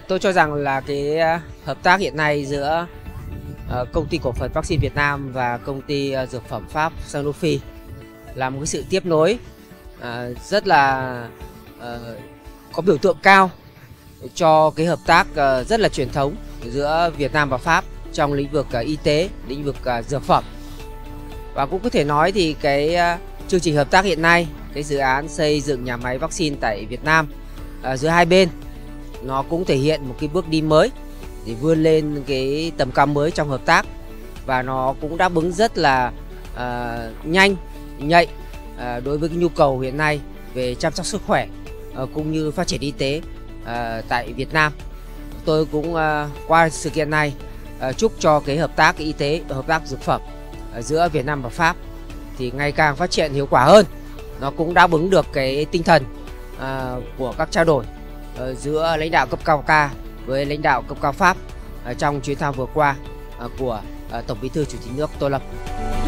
Tôi cho rằng là cái hợp tác hiện nay giữa công ty cổ phần vaccine Việt Nam và công ty dược phẩm Pháp Sanofi là một cái sự tiếp nối rất là có biểu tượng cao cho cái hợp tác rất là truyền thống giữa Việt Nam và Pháp trong lĩnh vực y tế, lĩnh vực dược phẩm. Và cũng có thể nói thì cái chương trình hợp tác hiện nay, cái dự án xây dựng nhà máy vaccine tại Việt Nam giữa hai bên, nó cũng thể hiện một cái bước đi mới để vươn lên cái tầm cao mới trong hợp tác, và nó cũng đáp ứng rất là nhanh, nhạy đối với cái nhu cầu hiện nay về chăm sóc sức khỏe cũng như phát triển y tế tại Việt Nam. Tôi cũng qua sự kiện này chúc cho cái hợp tác y tế, hợp tác dược phẩm giữa Việt Nam và Pháp thì ngày càng phát triển hiệu quả hơn. Nó cũng đáp ứng được cái tinh thần của các trao đổi giữa lãnh đạo cấp cao ta với lãnh đạo cấp cao Pháp trong chuyến thăm vừa qua của Tổng Bí thư Chủ tịch nước Tô Lâm.